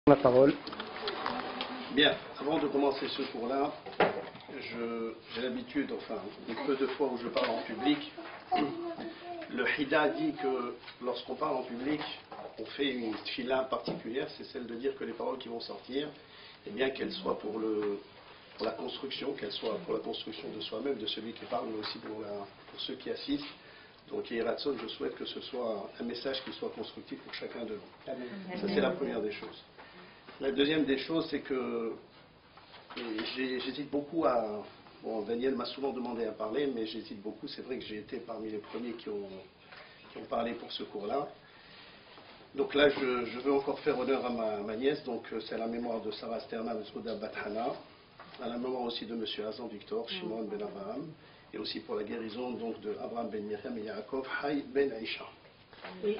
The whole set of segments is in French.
La parole. Bien, avant de commencer ce cours-là, j'ai l'habitude, enfin, les peu de fois où je parle en public, le Hida dit que lorsqu'on parle en public, on fait une tfila particulière, c'est celle de dire que les paroles qui vont sortir, eh bien qu'elles soient pour la construction, qu'elles soient pour la construction de soi-même, de celui qui parle, mais aussi pour ceux qui assistent. Donc, Hiratson, je souhaite que ce soit un message qui soit constructif pour chacun de nous. Ça, c'est la première des choses. La deuxième des choses, c'est que j'hésite beaucoup à... Bon, Daniel m'a souvent demandé à parler, mais j'hésite beaucoup. C'est vrai que j'ai été parmi les premiers qui ont parlé pour ce cours-là. Donc là, je veux encore faire honneur à ma nièce. Donc, c'est à la mémoire de Sarah Sterna, de Souda Bathana, à la mémoire aussi de M. Hazan Victor, Shimon Ben Abraham, et aussi pour la guérison donc, de Abraham Ben Miriam et Yaakov, Hay Ben Aïcha. Oui.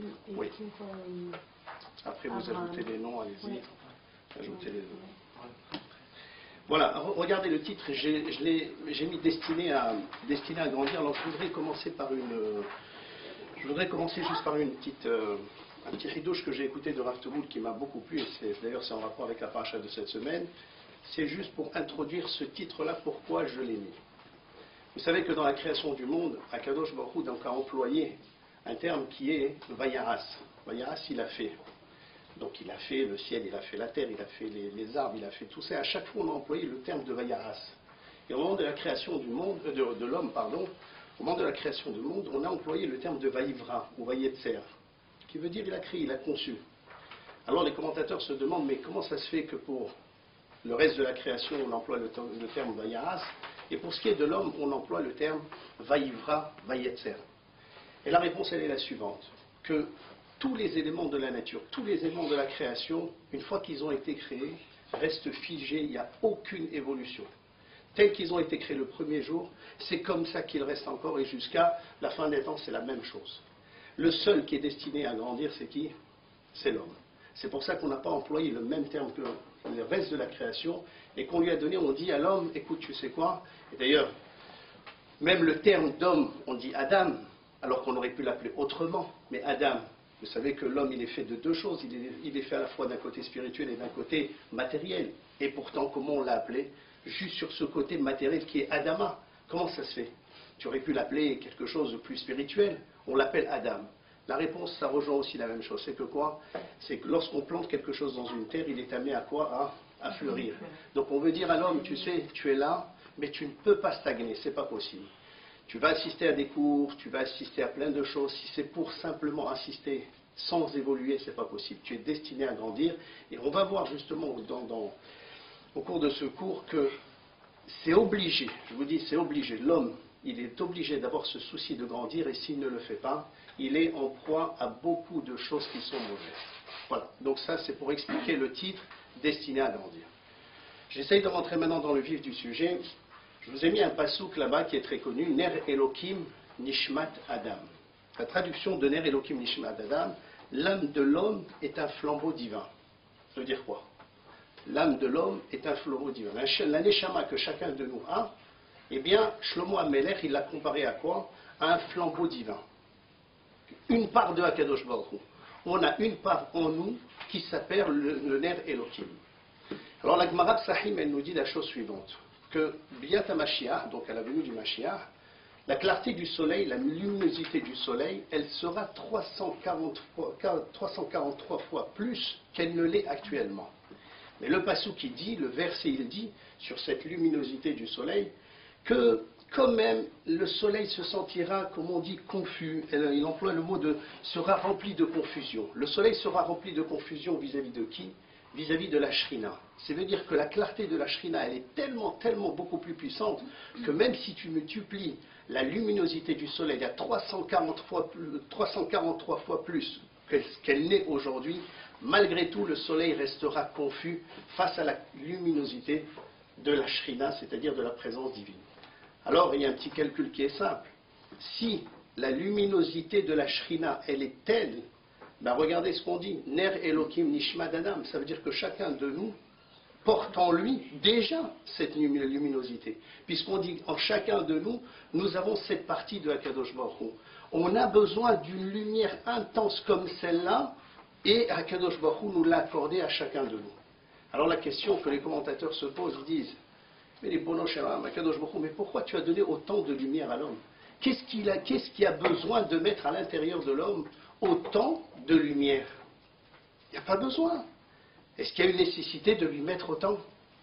Après, vous ajoutez les noms, allez-y. Oui. Ajoutez les noms. Voilà, regardez le titre, j'ai mis destiné à grandir. Alors, je voudrais commencer juste par un petit ridouche que j'ai écouté de Rav Touboul qui m'a beaucoup plu, et d'ailleurs c'est en rapport avec la paracha de cette semaine. C'est juste pour introduire ce titre-là, pourquoi je l'ai mis. Vous savez que dans la création du monde, Akadosh Baruch Hu donc a employé un terme qui est Vayaras. Vayaras, il a fait. Donc il a fait le ciel, il a fait la terre, il a fait les arbres, il a fait tout ça. À chaque fois, on a employé le terme de Vayaras. Et au moment de la création du monde, de l'homme, pardon, au moment de la création du monde, on a employé le terme de Vaïvra, ou Vayetzer, qui veut dire il a créé, il a conçu. Alors les commentateurs se demandent, mais comment ça se fait que pour le reste de la création, on emploie le terme Vayaras, et pour ce qui est de l'homme, on emploie le terme Vaïvra, Vayetzer. Et la réponse, elle est la suivante, que tous les éléments de la nature, tous les éléments de la création, une fois qu'ils ont été créés, restent figés, il n'y a aucune évolution. Tels qu'ils ont été créés le premier jour, c'est comme ça qu'ils restent encore, et jusqu'à la fin des temps, c'est la même chose. Le seul qui est destiné à grandir, c'est qui? C'est l'homme. C'est pour ça qu'on n'a pas employé le même terme que le reste de la création, et qu'on lui a donné, on dit à l'homme, écoute, tu sais quoi? Et d'ailleurs, même le terme d'homme, on dit Adam, alors qu'on aurait pu l'appeler autrement, mais Adam, vous savez que l'homme, il est fait de deux choses, il est fait à la fois d'un côté spirituel et d'un côté matériel. Et pourtant, comment on l'a appelé? Juste sur ce côté matériel qui est Adama. Comment ça se fait? Tu aurais pu l'appeler quelque chose de plus spirituel, on l'appelle Adam. La réponse, ça rejoint aussi la même chose. C'est que quoi? C'est que lorsqu'on plante quelque chose dans une terre, il est amené à quoi? À fleurir. Donc on veut dire à l'homme, tu sais, tu es là, mais tu ne peux pas stagner, c'est pas possible. Tu vas assister à des cours, tu vas assister à plein de choses. Si c'est pour simplement assister sans évoluer, c'est pas possible. Tu es destiné à grandir. Et on va voir justement au cours de ce cours que c'est obligé, je vous dis, c'est obligé. L'homme, il est obligé d'avoir ce souci de grandir, et s'il ne le fait pas, il est en proie à beaucoup de choses qui sont mauvaises. Voilà, donc ça c'est pour expliquer le titre, destiné à grandir. J'essaye de rentrer maintenant dans le vif du sujet. Je vous ai mis un passouk là-bas qui est très connu, Ner Elokim Nishmat Adam. La traduction de Ner Elokim Nishmat Adam, l'âme de l'homme est un flambeau divin. Ça veut dire quoi? L'âme de l'homme est un flambeau divin. La neshama que chacun de nous a, eh bien, Shlomo HaMelech, il l'a comparé à quoi? À un flambeau divin. Une part de Hakadosh Baruch Hu. On a une part en nous qui s'appelle le Ner Elokim. Alors la Gemara Sahim, elle nous dit la chose suivante, que Biat HaMashiach, donc à la venue du Mashiach, la clarté du soleil, la luminosité du soleil, elle sera 343 fois plus qu'elle ne l'est actuellement. Mais le passou qui dit, le verset il dit, sur cette luminosité du soleil, que quand même le soleil se sentira, comme on dit, confus. Il emploie le mot de sera rempli de confusion. Le soleil sera rempli de confusion vis-à-vis de qui? Vis-à-vis de la Shrina. Ça veut dire que la clarté de la Shrina, elle est tellement, tellement beaucoup plus puissante que même si tu multiplies la luminosité du soleil à 343 fois plus qu'elle n'est aujourd'hui, malgré tout, le soleil restera confus face à la luminosité de la Shrina, c'est-à-dire de la présence divine. Alors, il y a un petit calcul qui est simple. Si la luminosité de la Shrina, elle est telle, ben regardez ce qu'on dit, Ner Elokim Nishmat Adam, ça veut dire que chacun de nous porte en lui déjà cette luminosité. Puisqu'on dit en chacun de nous, nous avons cette partie de Hakadosh Baruch Hu. On a besoin d'une lumière intense comme celle-là et Akadosh Baruch Hu nous l'a accordé à chacun de nous. Alors la question que les commentateurs se posent, ils disent, mais les bonosh Akadosh Baruch Hu, mais pourquoi tu as donné autant de lumière à l'homme? Qu'est-ce qui a besoin de mettre à l'intérieur de l'homme autant de lumière? Il n'y a pas besoin. Est-ce qu'il y a une nécessité de lui mettre autant?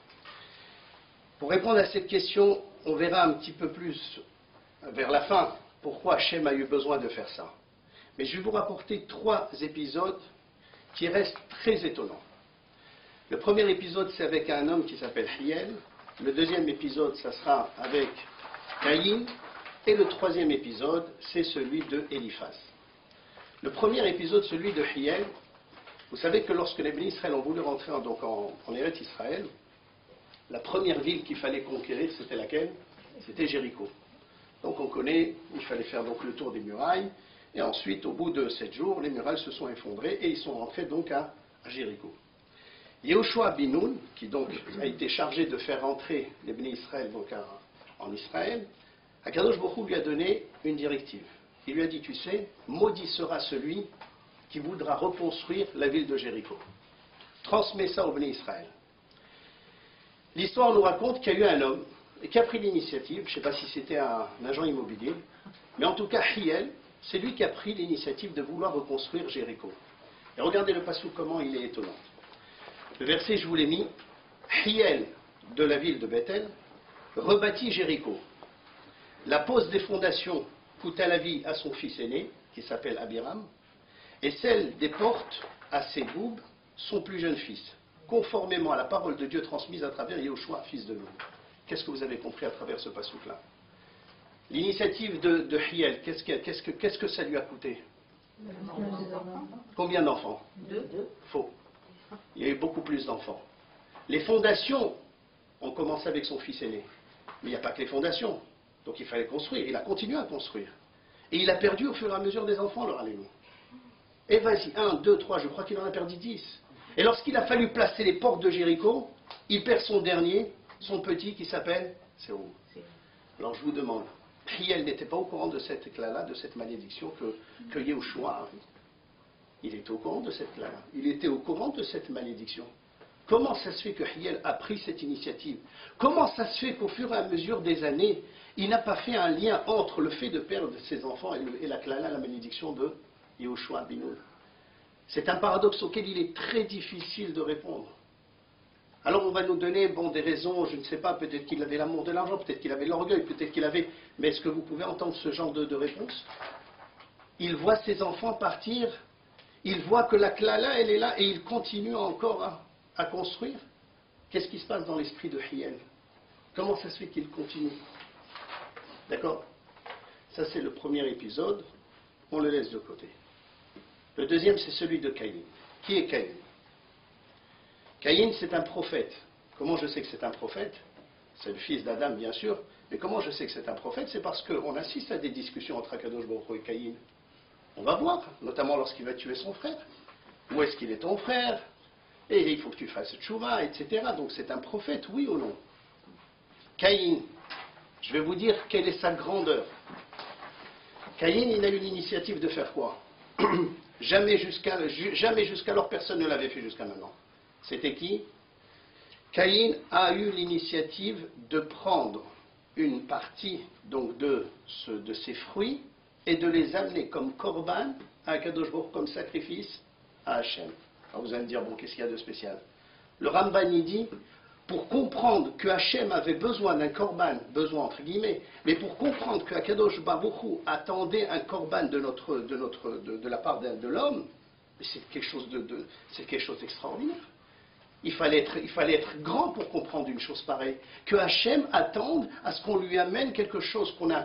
Pour répondre à cette question, on verra un petit peu plus vers la fin pourquoi Hachem a eu besoin de faire ça. Mais je vais vous rapporter 3 épisodes qui restent très étonnants. Le premier épisode, c'est avec un homme qui s'appelle Hiel. Le deuxième épisode, ça sera avec Caïn. Et le troisième épisode, c'est celui de Eliphaz. Le premier épisode, celui de Hiel, vous savez que lorsque les Bénis Israël ont voulu rentrer en Eretz Israël, la première ville qu'il fallait conquérir, c'était laquelle? C'était Jéricho. Donc on connaît, il fallait faire donc le tour des murailles, et ensuite, au bout de 7 jours, les murailles se sont effondrées, et ils sont rentrés donc à Jéricho. Yehoshua bin Nun, qui donc a été chargé de faire rentrer les Bénis Israël donc en Israël, Akadosh Baruch Hu lui a donné une directive. Il lui a dit, tu sais, maudit sera celui qui voudra reconstruire la ville de Jéricho. Transmets ça au Bénis Israël. L'histoire nous raconte qu'il y a eu un homme qui a pris l'initiative, je ne sais pas si c'était un agent immobilier, mais en tout cas, Hiel, c'est lui qui a pris l'initiative de vouloir reconstruire Jéricho. Et regardez le passage comment il est étonnant. Le verset, je vous l'ai mis, Hiel de la ville de Bethel rebâtit Jéricho. La pose des fondations coûta la vie à son fils aîné, qui s'appelle Abiram, et celle des portes à Ségoub, son plus jeune fils, conformément à la parole de Dieu transmise à travers Yehoshua, fils de Nun. Qu'est-ce que vous avez compris à travers ce passage-là? L'initiative de Hiel, qu'est-ce que ça lui a coûté? Combien d'enfants? 2. Faux. Il y a eu beaucoup plus d'enfants. Les fondations ont commencé avec son fils aîné. Mais il n'y a pas que les fondations. Donc il fallait construire. Il a continué à construire. Et il a perdu au fur et à mesure des enfants, leur alémie. Et vas-y, 1, 2, 3, je crois qu'il en a perdu 10. Et lorsqu'il a fallu placer les portes de Jéricho, il perd son dernier, son petit, qui s'appelle Séoul. Alors je vous demande, Hiel n'était pas au courant de cet éclat-là, de cette malédiction que Yehoshua a. Il était au courant de cette éclat-là. Il était au courant de cette malédiction. Comment ça se fait que Hiel a pris cette initiative? Comment ça se fait qu'au fur et à mesure des années, il n'a pas fait un lien entre le fait de perdre ses enfants et la malédiction de Yehoshua bin Nun? C'est un paradoxe auquel il est très difficile de répondre. Alors on va nous donner des raisons, je ne sais pas, peut-être qu'il avait l'amour de l'argent, peut-être qu'il avait l'orgueil, peut-être qu'il avait... Mais est-ce que vous pouvez entendre ce genre de réponse? Il voit ses enfants partir, il voit que la klala, elle est là, et il continue encore à construire. Qu'est-ce qui se passe dans l'esprit de Hiel? Comment ça se fait qu'il continue? D'accord? Ça c'est le premier épisode, on le laisse de côté. Le deuxième, c'est celui de Caïn. Qui est Caïn? Caïn, c'est un prophète. Comment je sais que c'est un prophète? C'est le fils d'Adam, bien sûr. Mais comment je sais que c'est un prophète? C'est parce qu'on assiste à des discussions entre Akadosh Baruch Hu et Caïn. On va voir, notamment lorsqu'il va tuer son frère. Où est-ce qu'il est ton frère? Et il faut que tu fasses tchouva, etc. Donc c'est un prophète, oui ou non? Caïn, je vais vous dire quelle est sa grandeur. Caïn, il a eu l'initiative de faire quoi? Jamais jusqu'alors, personne ne l'avait fait jusqu'à maintenant. C'était qui? Caïn a eu l'initiative de prendre une partie donc de ses fruits et de les amener comme korban à Akadosh Baruch Hu, comme sacrifice à Hachem. Alors vous allez me dire, bon, qu'est-ce qu'il y a de spécial? Le Ramban y dit, pour comprendre que Hachem avait besoin d'un korban, besoin entre guillemets, mais pour comprendre que Akadosh Baruch Hu attendait un korban de la part de l'homme, c'est quelque chose d'extraordinaire. Il fallait être grand pour comprendre une chose pareille. Que Hachem attende à ce qu'on lui amène quelque chose qu'on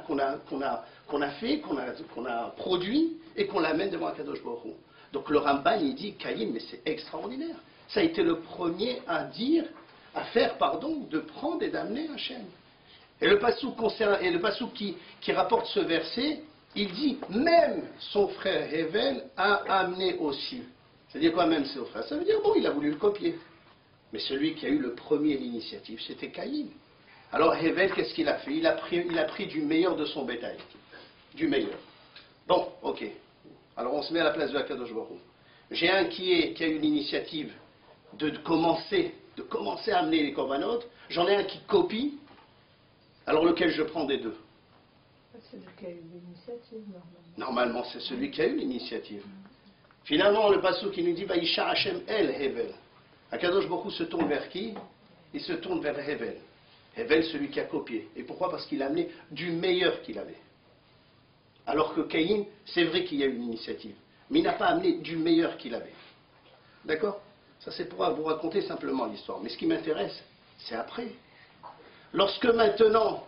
a fait, qu'on a produit, et qu'on l'amène devant Akadosh Baruch Hu. Donc le Ramban, il dit, Caïn, mais c'est extraordinaire. Ça a été le premier à faire, de prendre et d'amener Hachem. Et le passouk qui rapporte ce verset, il dit, même son frère Hevel a amené aussi. C'est-à-dire quoi, même son frère? Ça veut dire, bon, il a voulu le copier. Mais celui qui a eu le premier l'initiative, c'était Caïn. Alors Hevel, qu'est-ce qu'il a fait? Il a pris du meilleur de son bétail. Du meilleur. Bon, ok. Alors on se met à la place de Akadosh Baruch Hu. J'ai un qui a eu l'initiative de commencer à amener les korbanot. J'en ai un qui copie. Alors lequel je prends des deux? C'est celui qui a eu l'initiative, normalement. Normalement, c'est celui qui a eu l'initiative. Finalement, le passage qui nous dit Vaïcha Hashem El Hevel. Akadosh Baruch Hu se tourne vers qui? Il se tourne vers Hevel. Hevel, celui qui a copié. Et pourquoi? Parce qu'il a amené du meilleur qu'il avait. Alors que Caïn, c'est vrai qu'il y a eu une initiative, mais il n'a pas amené du meilleur qu'il avait. D'accord? Ça, c'est pour vous raconter simplement l'histoire. Mais ce qui m'intéresse, c'est après. Lorsque maintenant,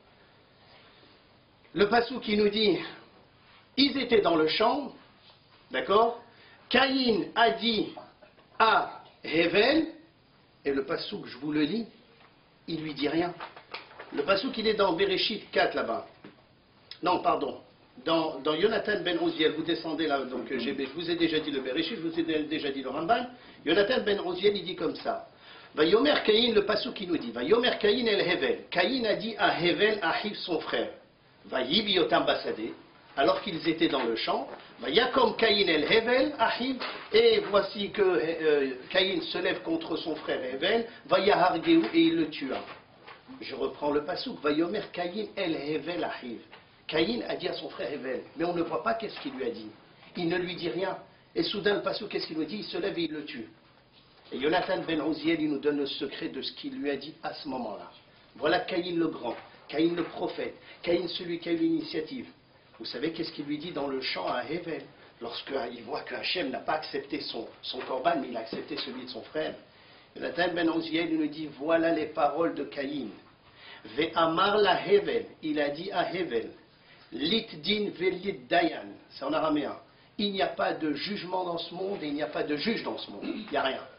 le passou qui nous dit, ils étaient dans le champ, d'accord? Caïn a dit à Hevel, et le passou que je vous le lis, il lui dit rien. Le passou qu'il est dans Bereshit 4 là-bas. Non, pardon. Dans Yonatan ben Oziel, vous descendez là, donc je vous ai déjà dit le Bereshit, je vous ai déjà dit le Ramban. Yonatan ben Oziel, il dit comme ça. Va Yomer Caïn, le passou qui nous dit, va Yomer Caïn el Hevel. Caïn a dit à Hevel, Ahiv son frère. Va Yibi Yotam Basadé, alors qu'ils étaient dans le champ. Va Yakom Caïn el Hevel, Ahiv. Et voici que Caïn se lève contre son frère Hevel. Va Yahargeu, et il le tua. Je reprends le passou. Va Yomer Caïn el Hevel, Ahiv. Caïn a dit à son frère Hevel, mais on ne voit pas qu'est-ce qu'il lui a dit. Il ne lui dit rien. Et soudain, le passou, qu'est-ce qu'il lui dit? Il se lève et il le tue. Et Yonatan ben Oziel, il nous donne le secret de ce qu'il lui a dit à ce moment-là. Voilà Caïn le grand, Caïn le prophète, Caïn celui qui a eu l'initiative. Vous savez qu'est-ce qu'il lui dit dans le champ à Hevel, lorsqu'il voit que Hachem n'a pas accepté son korban, mais il a accepté celui de son frère. Yonatan ben Oziel, il nous dit, voilà les paroles de Caïn. Ve'amar la Hevel, il a dit à Hevel, Lit din velit dayan, c'est en araméen. Il n'y a pas de jugement dans ce monde et il n'y a pas de juge dans ce monde. Il n'y a rien.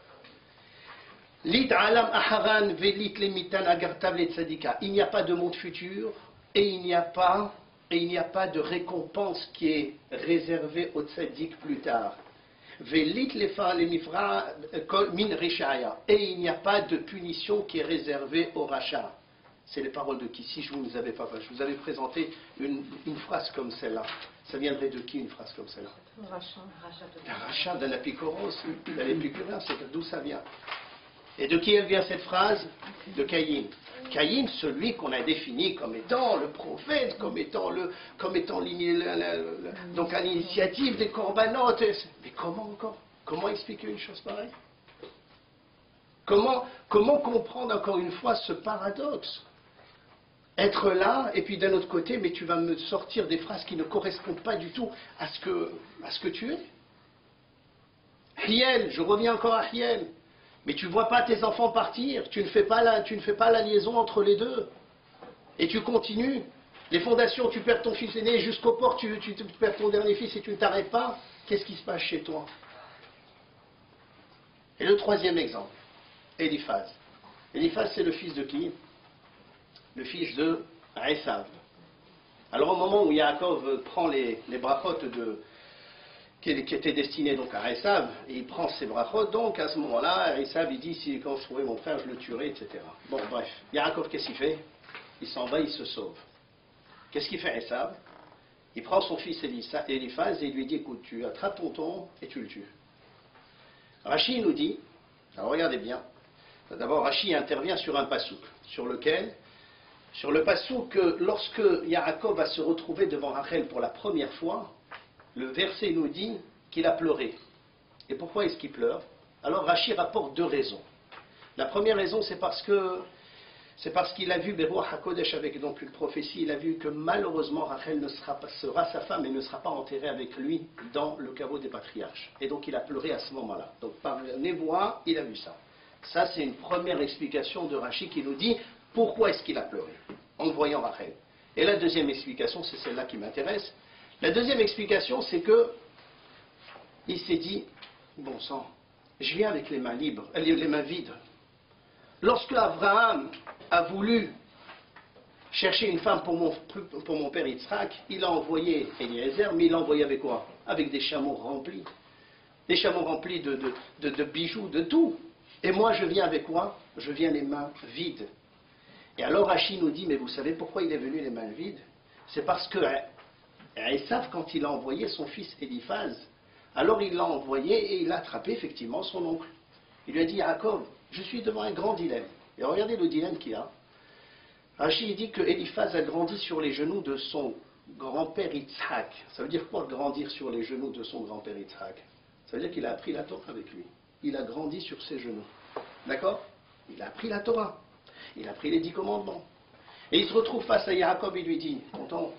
Lit alam aharan velit lemitan agartav et tzadika. Il n'y a pas de monde futur et il n'y a pas de récompense qui est réservée au tzadik plus tard. Velit lefa lemifra min rishaya. Et il n'y a pas de punition qui est réservée au rachat. C'est les paroles de qui? Si je vous avais présenté une phrase comme celle-là. Ça viendrait de qui une phrase comme celle-là? Un rachat d'un apikoros, d'un épicurien, c'est d'où ça vient. Et de qui elle vient cette phrase? De Caïn. Caïn, celui qu'on a défini comme étant le prophète, comme étant donc à l'initiative des corbanotes. Mais comment encore? Comment expliquer une chose pareille? Comment comprendre encore une fois ce paradoxe? Être là, et puis d'un autre côté, mais tu vas me sortir des phrases qui ne correspondent pas du tout à ce que tu es. Hiel, je reviens encore à Hiel. Mais tu ne vois pas tes enfants partir, tu ne fais pas la liaison entre les deux. Et tu continues. Les fondations, tu perds ton fils aîné, jusqu'au port, tu perds ton dernier fils et tu ne t'arrêtes pas. Qu'est-ce qui se passe chez toi? Et le troisième exemple, Eliphaz. Eliphaz, c'est le fils de qui? Le fils de Esav. Alors au moment où Yaakov prend les brachot qui étaient destinés donc à Esav, et il prend ses brachot, donc à ce moment-là, Esav il dit, si quand je trouvais mon frère, je le tuerais, etc. Bon, bref, Yaakov, qu'est-ce qu'il fait? Il s'en va, il se sauve. Qu'est-ce qu'il fait Esav? Il prend son fils Eliphaz et il lui dit, écoute, tu attrapes ton taureau et tu le tues. Rashi nous dit, alors regardez bien, d'abord Rashi intervient sur un pasouk, sur le pasouk que lorsque Yaakov va se retrouver devant Rachel pour la première fois, le verset nous dit qu'il a pleuré. Et pourquoi est-ce qu'il pleure? Alors Rashi rapporte deux raisons. La première raison, c'est parce qu'il a vu Beruach HaKodesh avec donc une prophétie, il a vu que malheureusement Rachel sera sa femme et ne sera pas enterrée avec lui dans le caveau des patriarches. Et donc il a pleuré à ce moment-là. Donc par névoie, il a vu ça. Ça, c'est une première explication de Rashi qui nous dit pourquoi est-ce qu'il a pleuré en voyant Rachel. Et la deuxième explication, c'est celle-là qui m'intéresse. La deuxième explication, c'est que il s'est dit, bon sang, je viens avec les mains libres, les mains vides. Lorsque Abraham a voulu chercher une femme pour mon père Yitzhak, il a envoyé Eliezer, mais il l'a envoyé avec quoi? Avec des chameaux remplis. Des chameaux remplis de bijoux, de tout. Et moi, je viens avec quoi? Je viens les mains vides. Et alors Rashi nous dit, mais vous savez pourquoi il est venu les mains vides? C'est parce que Esav, quand il a envoyé son fils Eliphaz Alors il l'a envoyé et il a attrapé effectivement son oncle. Il lui a dit, Jacob, je suis devant un grand dilemme. Et regardez le dilemme qu'il a. Rachid dit que Eliphaz a grandi sur les genoux de son grand-père Yitzhak. Ça veut dire quoi, grandir sur les genoux de son grand-père Yitzhak? Ça veut dire qu'il a appris la Torah avec lui. Il a grandi sur ses genoux. D'accord? Il a appris la Torah. Il a appris les 10 commandements. Et il se retrouve face à Jacob et lui dit, tonton,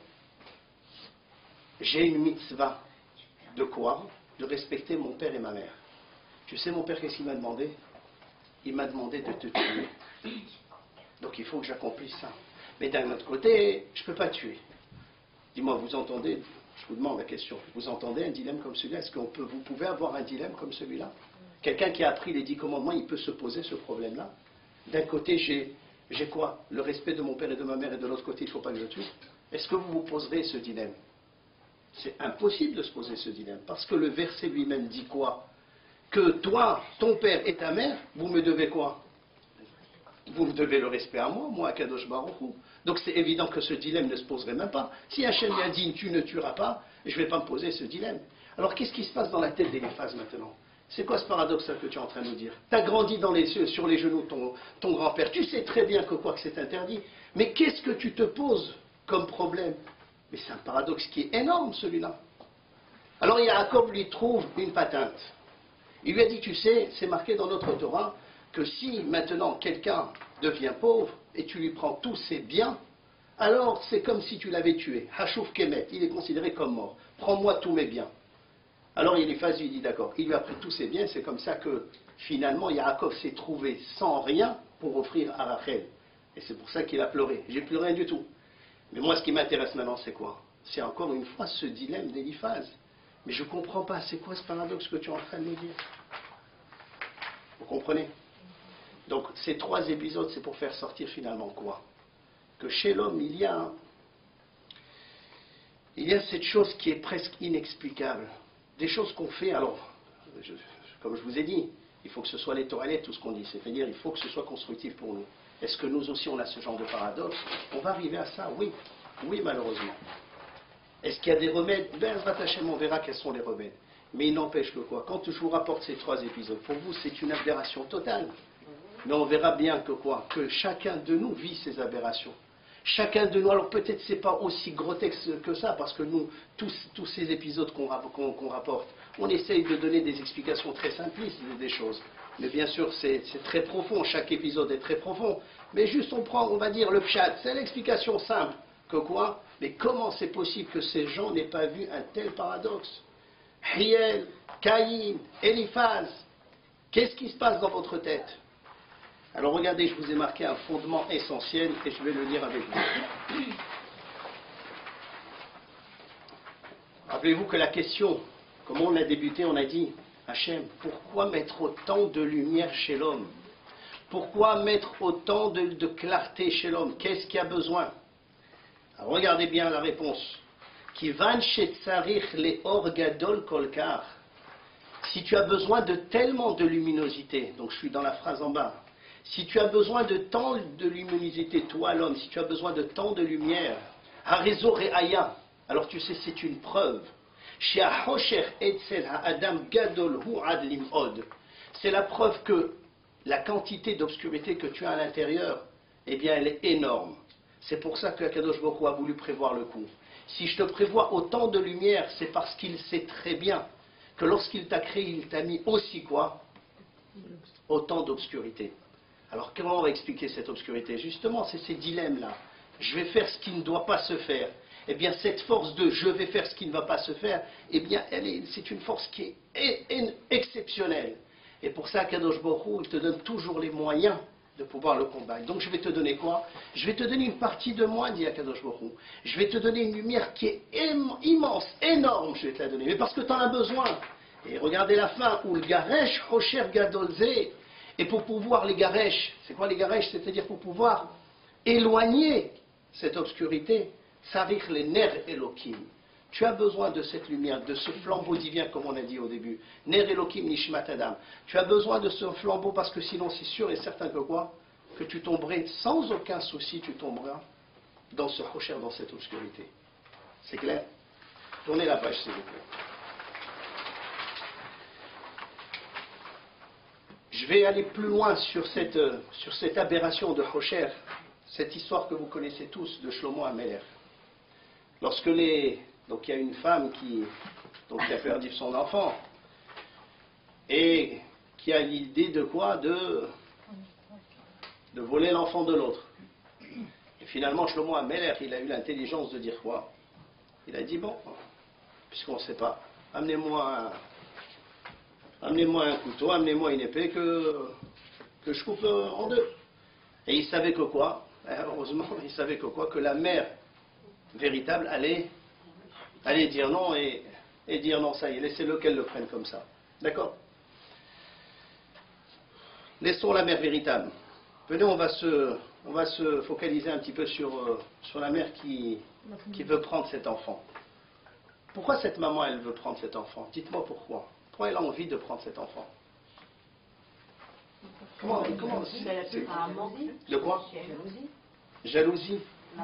j'ai une mitzvah. De quoi? De respecter mon père et ma mère. Tu sais mon père qu'est-ce qu'il m'a demandé? Il m'a demandé de te tuer. Donc il faut que j'accomplisse ça. Mais d'un autre côté, je ne peux pas tuer. Dis-moi, vous entendez, je vous demande la question, vous entendez un dilemme comme celui-là? Est-ce que vous pouvez avoir un dilemme comme celui-là? Quelqu'un qui a appris les 10 commandements, il peut se poser ce problème-là. D'un côté, j'ai quoi? Le respect de mon père et de ma mère, et de l'autre côté, il ne faut pas que je tue. Est-ce que vous vous poserez ce dilemme? C'est impossible de se poser ce dilemme, parce que le verset lui-même dit quoi? Que toi, ton père et ta mère, vous me devez quoi? Vous me devez le respect à moi, moi, à Kadosh Baruch Hu. Donc c'est évident que ce dilemme ne se poserait même pas. Si Hachem vient dit tu ne tueras pas, je ne vais pas me poser ce dilemme. Alors qu'est-ce qui se passe dans la tête d'Éliphaz maintenant? C'est quoi ce paradoxe que tu es en train de nous dire? Tu as grandi sur les genoux de ton grand-père. Tu sais très bien que quoi que c'est interdit. Mais qu'est-ce que tu te poses comme problème? Mais c'est un paradoxe qui est énorme celui-là. Alors Jacob lui trouve une patente. Il lui a dit, tu sais, c'est marqué dans notre Torah que si maintenant quelqu'un devient pauvre et tu lui prends tous ses biens, alors c'est comme si tu l'avais tué. Hashouf Kemet, il est considéré comme mort. Prends-moi tous mes biens. Alors Eliphaz lui dit d'accord. Il lui a pris tous ses biens, c'est comme ça que finalement Yaakov s'est trouvé sans rien pour offrir à Rachel. Et c'est pour ça qu'il a pleuré. J'ai plus rien du tout. Mais moi ce qui m'intéresse maintenant c'est quoi? C'est encore une fois ce dilemme d'Eliphaz. Mais je ne comprends pas, c'est quoi ce paradoxe que tu es en train de me dire? Vous comprenez? Donc ces 3 épisodes, c'est pour faire sortir finalement quoi? Que chez l'homme, il y a cette chose qui est presque inexplicable. Des choses qu'on fait, alors, comme je vous ai dit, il faut que ce soit les toilettes, tout ce qu'on dit, c'est-à-dire il faut que ce soit constructif pour nous. Est-ce que nous aussi on a ce genre de paradoxe? On va arriver à ça, oui. Oui, malheureusement. Est-ce qu'il y a des remèdes? Ben, on verra quels sont les remèdes. Mais il n'empêche que quoi? Quand je vous rapporte ces 3 épisodes, pour vous c'est une aberration totale. Mais on verra bien que quoi? Que chacun de nous vit ces aberrations. Chacun de nous, alors peut-être c'est pas aussi grotesque que ça, parce que nous, tous ces épisodes qu'on rapporte, on essaye de donner des explications très simplistes des choses. Mais bien sûr, c'est très profond, chaque épisode est très profond. Mais juste on prend, on va dire, le pshat, c'est l'explication simple. Que quoi? Mais comment c'est possible que ces gens n'aient pas vu un tel paradoxe? Hiel, Caïn, Eliphaz, qu'est-ce qui se passe dans votre tête? Alors regardez, je vous ai marqué un fondement essentiel et je vais le lire avec vous. Rappelez-vous que la question, comment on a débuté, on a dit, Hachem, pourquoi mettre autant de lumière chez l'homme? Pourquoi mettre autant de clarté chez l'homme? Qu'est-ce qu'il y a besoin? Alors regardez bien la réponse. Kivan shetzarich leor gadol kolkar. Si tu as besoin de tellement de luminosité, donc je suis dans la phrase en bas, si tu as besoin de tant de luminosité, toi l'homme, si tu as besoin de tant de lumière, harezo re'aya, alors tu sais c'est une preuve. C'est la preuve que la quantité d'obscurité que tu as à l'intérieur, eh bien elle est énorme. C'est pour ça que Kadosh Baruch Hu a voulu prévoir le coup. Si je te prévois autant de lumière, c'est parce qu'il sait très bien que lorsqu'il t'a créé, il t'a mis aussi quoi? Autant d'obscurité. Alors comment on va expliquer cette obscurité? Justement, c'est ces dilemmes-là. Je vais faire ce qui ne doit pas se faire. Eh bien, cette force de je vais faire ce qui ne va pas se faire, eh bien, c'est une force qui est exceptionnelle. Et pour ça, Kadosh Baruch Hu, il te donne toujours les moyens de pouvoir le combattre. Donc je vais te donner quoi? Je vais te donner une partie de moi, dit Kadosh Baruch Hu. Je vais te donner une lumière qui est immense, énorme, je vais te la donner. Mais parce que tu en as besoin. Et regardez la fin, où le garesh rocher gadolze. Et pour pouvoir les garesh, c'est quoi les garesh? C'est-à-dire pour pouvoir éloigner cette obscurité, sarich les ner elokim. Tu as besoin de cette lumière, de ce flambeau divin, comme on a dit au début. Ner elokim nishmat adam. Tu as besoin de ce flambeau parce que sinon c'est sûr et certain que quoi? Que tu tomberais sans aucun souci, tu tomberas dans ce rocher, dans cette obscurité. C'est clair? Tournez la page s'il vous plaît. Je vais aller plus loin sur cette aberration de Hosher, cette histoire que vous connaissez tous de Shlomo HaMelech. Lorsque donc il y a une femme qui a perdu son enfant et qui a l'idée de quoi? De voler l'enfant de l'autre. Et finalement, Shlomo HaMelech, il a eu l'intelligence de dire quoi? Il a dit, bon, puisqu'on ne sait pas, amenez-moi un couteau, amenez-moi une épée que je coupe en deux. Et il savait que quoi? Heureusement, il savait que quoi? Que la mère véritable allait dire non et dire non, ça y est, laissez-le qu'elle le prenne comme ça. D'accord? Laissons la mère véritable. Venez, on va se focaliser un petit peu sur la mère qui veut prendre cet enfant. Pourquoi cette maman, elle veut prendre cet enfant? Dites-moi pourquoi. Pourquoi elle a envie de prendre cet enfant? Comment De quoi? Jalousie.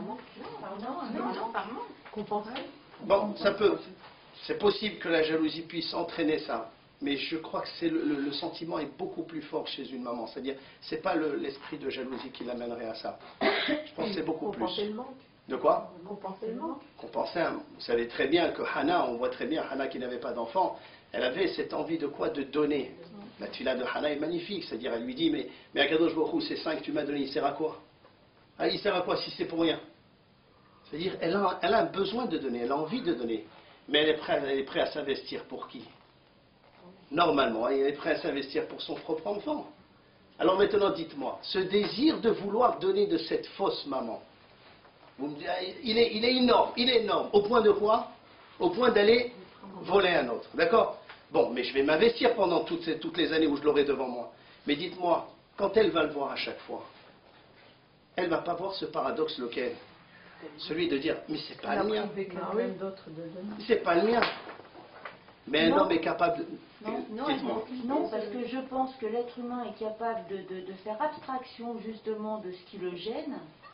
Bon, ça peut. C'est possible que la jalousie puisse entraîner ça. Mais je crois que le sentiment est beaucoup plus fort chez une maman. C'est-à-dire, c'est pas l'esprit de jalousie qui l'amènerait à ça. Je pense que c'est beaucoup plus. De quoi? Compenser le manque. Vous savez très bien que Hannah, on voit très bien Hannah qui n'avait pas d'enfant, elle avait cette envie de quoi? De donner. La tefila de Hannah est magnifique, c'est-à-dire elle lui dit, mais Akadosh Baruch Hu, ces 5 que tu m'as donné, il sert à quoi? Ah, il sert à quoi si c'est pour rien? C'est-à-dire, elle a besoin de donner, elle a envie de donner, mais elle est prête à s'investir pour qui? Normalement, elle est prête à s'investir pour son propre enfant. Alors maintenant, dites-moi, ce désir de vouloir donner de cette fausse maman, vous me dites, il est énorme. Au point de quoi? Au point d'aller voler un autre. D'accord? Bon, mais je vais m'investir pendant toutes les années où je l'aurai devant moi. Mais dites-moi, quand elle va le voir à chaque fois, elle ne va pas voir ce paradoxe lequel? Celui de dire, mais c'est pas le mien. C'est pas le mien. Mais un homme est capable de... Non, parce que je pense que l'être humain est capable de faire abstraction justement de ce qui le gêne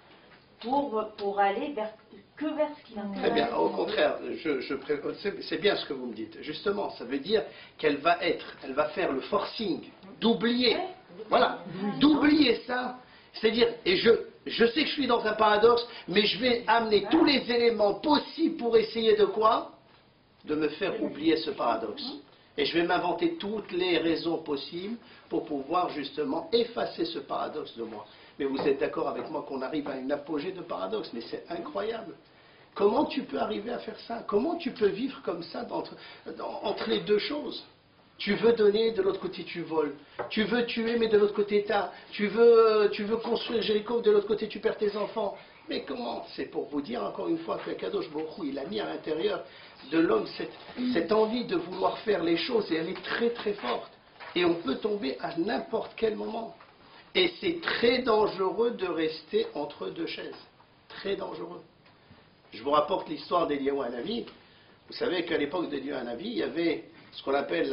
pour aller vers ce qui l'intéresse. Très bien, au contraire, c'est bien ce que vous me dites. Justement, ça veut dire qu'elle va faire le forcing d'oublier, voilà, d'oublier ça. C'est-à-dire, et je sais que je suis dans un paradoxe, mais je vais amener tous les éléments possibles pour essayer de quoi? De me faire oublier ce paradoxe. Et je vais m'inventer toutes les raisons possibles pour pouvoir justement effacer ce paradoxe de moi. Mais vous êtes d'accord avec moi qu'on arrive à une apogée de paradoxe, mais c'est incroyable. Comment tu peux arriver à faire ça? Comment tu peux vivre comme ça entre les deux choses? Tu veux donner, de l'autre côté tu voles. Tu veux tuer, mais de l'autre côté tu veux construire Jéricho, de l'autre côté tu perds tes enfants. Mais comment? C'est pour vous dire encore une fois que Kadosh Baruch Hu, il a mis à l'intérieur de l'homme cette envie de vouloir faire les choses, et elle est très très forte. Et on peut tomber à n'importe quel moment. Et c'est très dangereux de rester entre deux chaises. Très dangereux. Je vous rapporte l'histoire d'Eliyahu Hanavi. Vous savez qu'à l'époque d'Eliyahu Hanavi, il y avait ce qu'on appelle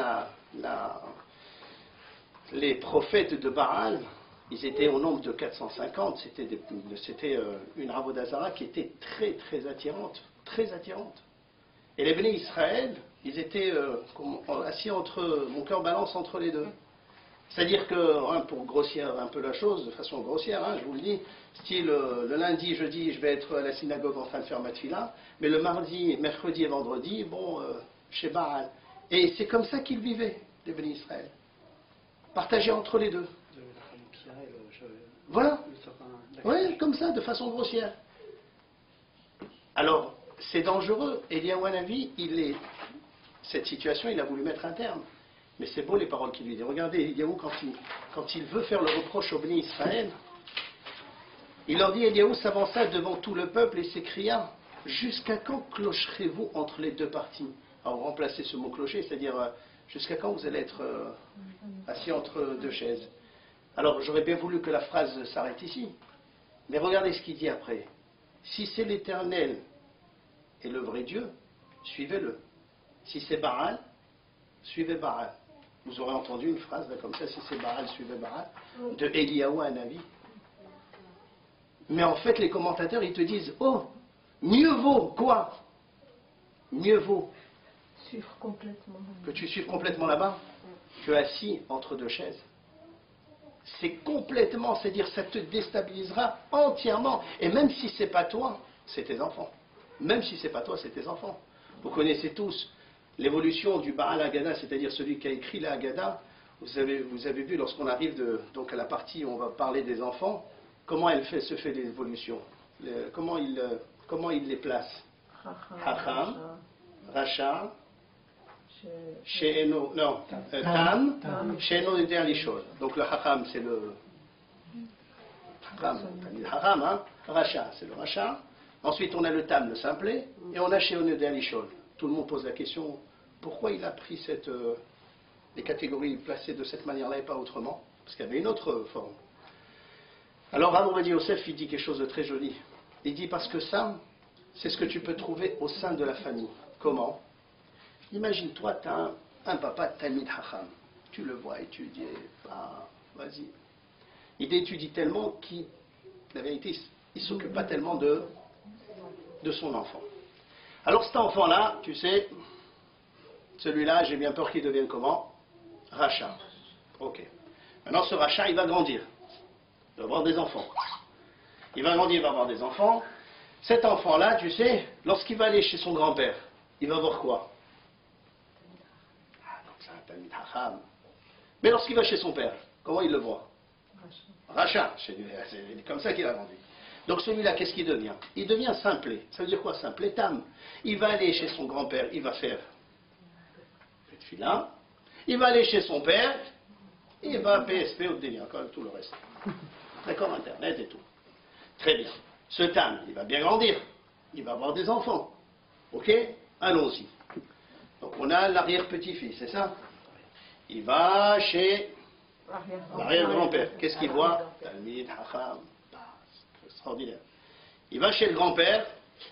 les prophètes de Baal. Ils étaient au nombre de 450. C'était une Ravodazara qui était très très attirante. Très attirante. Et les bénis Israël, ils étaient assis mon cœur balance entre les deux. C'est-à-dire que, pour grossir un peu la chose, de façon grossière, je vous le dis, style le lundi, jeudi, je vais être à la synagogue en train de faire ma tefila, mais le mardi, mercredi et vendredi, chez Baal. Et c'est comme ça qu'ils vivaient, les bénis Israël. Partagés entre les deux. Voilà. Oui, comme ça, de façon grossière. Alors, c'est dangereux. Eliyahu Hanavi, cette situation, il a voulu mettre un terme. Mais c'est beau les paroles qu'il lui dit. Regardez, Eliyahu, quand il veut faire le reproche aux bénis Israël, il leur dit, Eliyahu s'avança devant tout le peuple et s'écria, jusqu'à quand clocherez-vous entre les deux parties? Alors, remplacez ce mot clocher, c'est-à-dire, jusqu'à quand vous allez être assis entre deux chaises? Alors, j'aurais bien voulu que la phrase s'arrête ici. Mais regardez ce qu'il dit après. Si c'est l'Éternel et le vrai Dieu, suivez-le. Si c'est Baal, suivez Baal. Vous aurez entendu une phrase là, comme ça, si c'est Baal, suivez Baal, de Eliyahu Hanavi. Mais en fait, les commentateurs, ils te disent, oh, mieux vaut quoi? Mieux vaut suivre complètement. Que tu suives complètement là-bas, que assis entre deux chaises. c'est complètement, c'est-à-dire ça te déstabilisera entièrement. Et même si c'est pas toi, c'est tes enfants. Même si c'est pas toi, c'est tes enfants. Vous connaissez tous l'évolution du Baal Haggadah, c'est-à-dire celui qui a écrit la Haggadah. Vous avez vu lorsqu'on arrive donc à la partie où on va parler des enfants, comment se fait l'évolution, comment il les place. Chacham, Racha, She'eno, non, Tam, She'eno Yodea Lishol. Donc le Chacham, c'est le Chacham, hein, Racha, c'est le Racha. Ensuite, on a le Tam, le simplet, et on a She'eno Yodea Lishol. Tout le monde pose la question, pourquoi il a pris les catégories placées de cette manière-là et pas autrement? Parce qu'il y avait une autre forme. Alors, Rav Ovadia Yosef, il dit quelque chose de très joli. Il dit, parce que ça, c'est ce que tu peux trouver au sein de la famille. Comment? Imagine-toi, tu as un papa Talmid Hacham. Tu le vois étudier, vas-y. Il étudie tellement qu'il, la vérité, il ne s'occupe pas tellement de son enfant. Alors cet enfant-là, tu sais, celui-là, j'ai bien peur qu'il devienne comment? Racha. Ok. Maintenant, ce Racha, il va grandir. Il va avoir des enfants. Il va grandir, il va avoir des enfants. Cet enfant-là, tu sais, lorsqu'il va aller chez son grand-père, il va voir quoi? Donc c'est un Talmid Hacham. Mais lorsqu'il va chez son père, comment il le voit? Racha. C'est comme ça qu'il a grandi. Donc celui-là, qu'est-ce qu'il devient? Il devient simplet. Ça veut dire quoi simplet? Tam. Il va aller chez son grand-père, il va faire le tefila. Il va aller chez son père, il va PSP au délire, comme tout le reste. D'accord, Internet et tout. Très bien. Ce Tam, il va bien grandir. Il va avoir des enfants. Ok? Allons-y. Donc on a l'arrière-petit-fils, c'est ça? Il va chez l'arrière-grand-père. Qu'est-ce qu'il voit? Talmid Hacham. Extraordinaire. Il va chez le grand-père,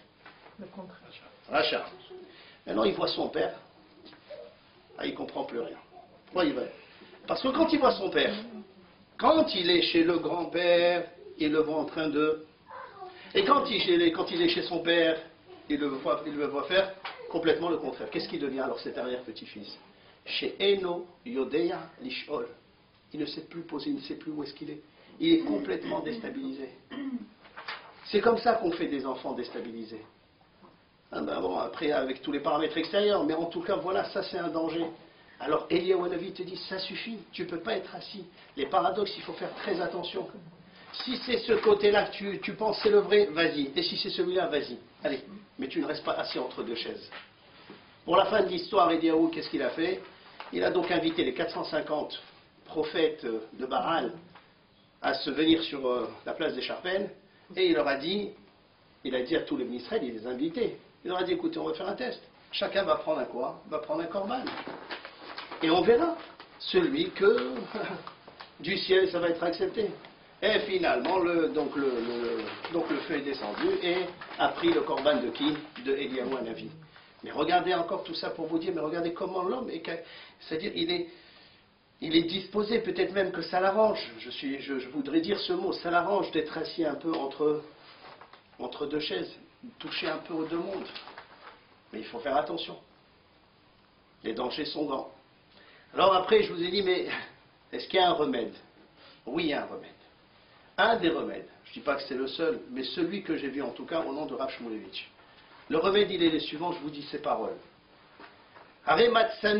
Racha. Maintenant, il voit son père. Ah, il ne comprend plus rien. Pourquoi il va? Parce que quand il voit son père, quand il est chez le grand-père, il le voit en train de... Et quand il est chez son père, il le voit faire complètement le contraire. Qu'est-ce qu'il devient alors cet arrière-petit-fils? Chez Eno Yodea Lishol. Il ne sait plus poser, il ne sait plus où est-ce qu'il est. Il est complètement déstabilisé. C'est comme ça qu'on fait des enfants déstabilisés. Ah ben bon, après, avec tous les paramètres extérieurs, mais en tout cas, voilà, ça c'est un danger. Alors, Eliyahu Hanavi te dit, ça suffit, tu ne peux pas être assis. Les paradoxes, il faut faire très attention. Si c'est ce côté-là que tu penses c'est le vrai, vas-y. Et si c'est celui-là, vas-y. Allez, mais tu ne restes pas assis entre deux chaises. Pour la fin de l'histoire, Eliyahu, qu'est-ce qu'il a fait? Il a donc invité les 450 prophètes de Baal à se venir sur la place des Charpennes, et il leur a dit, il a dit à tous les ministres, il les a invités, il leur a dit, écoutez, on va faire un test, chacun va prendre un quoi? Va prendre un corban, et on verra celui que du ciel ça va être accepté. Et finalement, donc le feu est descendu et a pris le corban de qui? De Eliyahu Hanavi. Mais regardez encore tout ça pour vous dire, mais regardez comment l'homme est, c'est-à-dire il est disposé, peut-être même que ça l'arrange, je voudrais dire ce mot, ça l'arrange d'être assis un peu entre deux chaises, toucher un peu aux deux mondes. Mais il faut faire attention. Les dangers sont grands. Alors après, je vous ai dit, mais est-ce qu'il y a un remède? Oui, il y a un remède. Un des remèdes, je ne dis pas que c'est le seul, mais celui que j'ai vu en tout cas au nom de Rav Shmulevitch. Le remède, il est le suivant, je vous dis ces paroles. C'est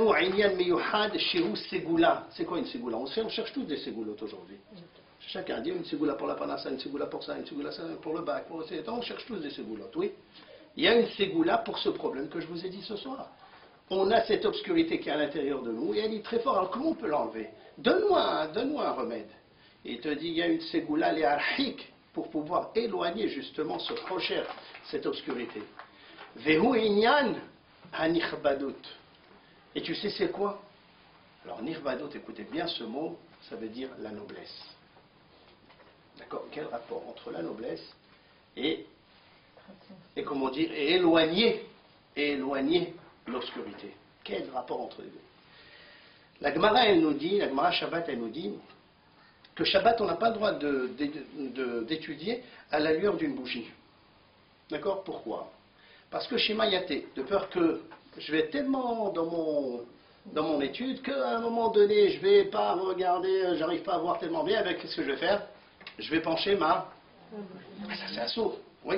quoi une ségoula? On cherche tous des ségoulottes aujourd'hui. Chacun dit une ségoula pour la panassa, une ségoula pour ça, une ségoula pour le bac. On cherche tous des ségoulottes, oui. Il y a une ségoula pour ce problème que je vous ai dit ce soir. On a cette obscurité qui est à l'intérieur de nous et elle est très forte. Alors comment on peut l'enlever? Donne-moi un remède. Il te dit il y a une ségoula léarchique pour pouvoir éloigner justement ce procher, cette obscurité. Vehu inyan hanichbadut. Et tu sais c'est quoi? Alors nirbadut, écoutez bien ce mot, ça veut dire la noblesse. D'accord? Quel rapport entre la noblesse et comment dire, et éloigner l'obscurité? Quel rapport entre les deux? La Gemara, elle nous dit, la Gemara Shabbat, elle nous dit que Shabbat, on n'a pas le droit d'étudier à la lueur d'une bougie. D'accord? Pourquoi? Parce que Shema Yaté, de peur que je vais être tellement dans dans mon étude qu'à un moment donné, je vais pas regarder, j'arrive pas à voir tellement bien, avec qu'est-ce que je vais faire? Je vais pencher ma... Ah, ça c'est un sourd, oui.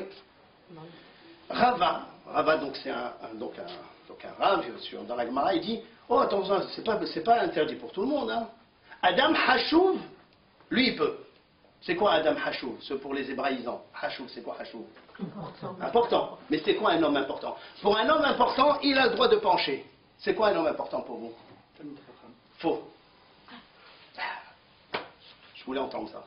Rava, donc c'est un Rav, dans la Gemara, il dit, oh attention, c'est pas interdit pour tout le monde, hein. Adam Hachouv, lui il peut. C'est quoi Adam Hachouv? Ce pour les hébraïsants. Hachouv, c'est quoi Hachouv? Important. Mais c'est quoi un homme important? Pour un homme important, il a le droit de pencher. C'est quoi un homme important pour vous? Faux. Je voulais entendre ça.